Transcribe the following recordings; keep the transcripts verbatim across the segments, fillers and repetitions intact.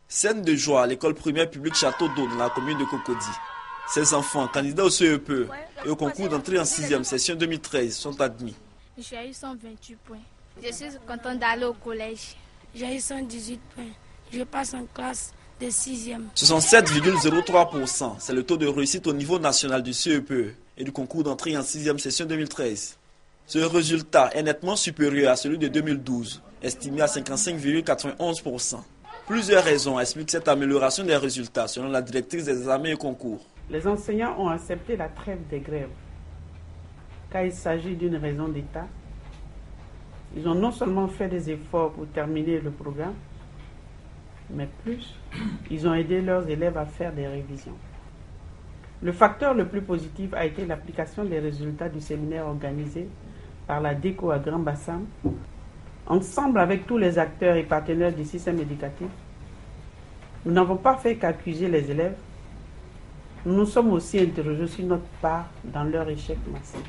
Scène de joie à l'école primaire publique Château d'Eau dans la commune de Cocody. Ces enfants, candidats au C E P E et au concours d'entrée en sixième session deux mille treize, sont admis. J'ai eu cent vingt-huit points. Je suis contente d'aller au collège. J'ai eu cent dix-huit points. Je passe en classe de sixième. soixante-sept virgule zéro trois pour cent, c'est le taux de réussite au niveau national du C E P E et du concours d'entrée en sixième session deux mille treize. Ce résultat est nettement supérieur à celui de deux mille douze, estimé à cinquante-cinq virgule quatre-vingt-onze pour cent. Plusieurs raisons expliquent cette amélioration des résultats selon la directrice des examens et concours. Les enseignants ont accepté la trêve des grèves. Car il s'agit d'une raison d'État, ils ont non seulement fait des efforts pour terminer le programme, mais plus, ils ont aidé leurs élèves à faire des révisions. Le facteur le plus positif a été l'application des résultats du séminaire organisé par la DECO à Grand Bassam. Ensemble avec tous les acteurs et partenaires du système éducatif, nous n'avons pas fait qu'accuser les élèves, nous nous sommes aussi interrogés sur notre part dans leur échec massif.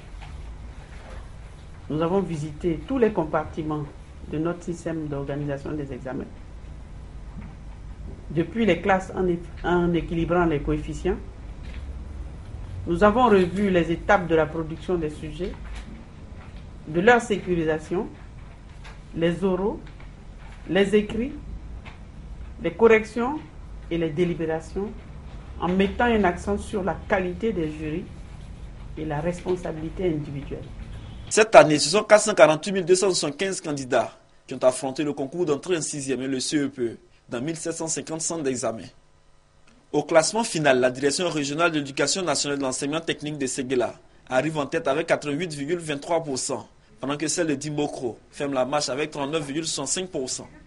Nous avons visité tous les compartiments de notre système d'organisation des examens. Depuis les classes en, en équilibrant les coefficients, nous avons revu les étapes de la production des sujets, de leur sécurisation, les oraux, les écrits, les corrections et les délibérations, en mettant un accent sur la qualité des jurys et la responsabilité individuelle. Cette année, ce sont quatre cent quarante-huit mille deux cent soixante-quinze candidats qui ont affronté le concours d'entrée en sixième et le C E P E dans mille sept cent cinquante centres d'examen. Au classement final, la Direction régionale de l'éducation nationale de l'enseignement technique de Séguéla arrive en tête avec quatre-vingt-huit virgule vingt-trois pour cent, pendant que celle de Dimbokro ferme la marche avec trente-neuf virgule soixante-cinq pour cent.